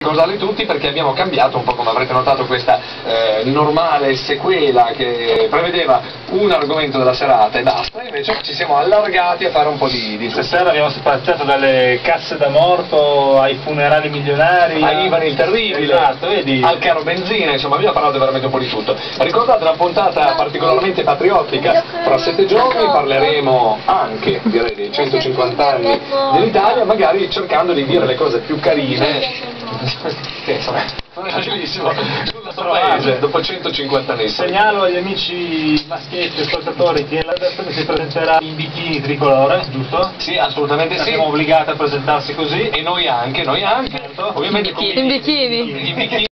ricordarli tutti perché abbiamo cambiato un po', come avrete notato, questa normale sequela che prevedeva un argomento della serata e basta, invece ci siamo allargati a fare un po' di stasera abbiamo spaziato dalle casse da morto ai funerali milionari a Ivan il Terribile, esatto, vedi? Al caro benzina, insomma abbiamo parlato veramente un po' di tutto. Ricordate una puntata particolarmente patriottica, fra 7 giorni parleremo anche, direi, dei 150 anni dell'Italia, magari cercando di dire le cose più carine che insomma non è facilissimo sul nostro paese dopo 150 anni. Segnalo agli amici maschietti ascoltatori che la redazione si presenterà in bikini tricolore, giusto? Sì, assolutamente sì. Siamo obbligati a presentarsi così. E noi anche, Certo. ovviamente in bikini. in bikini.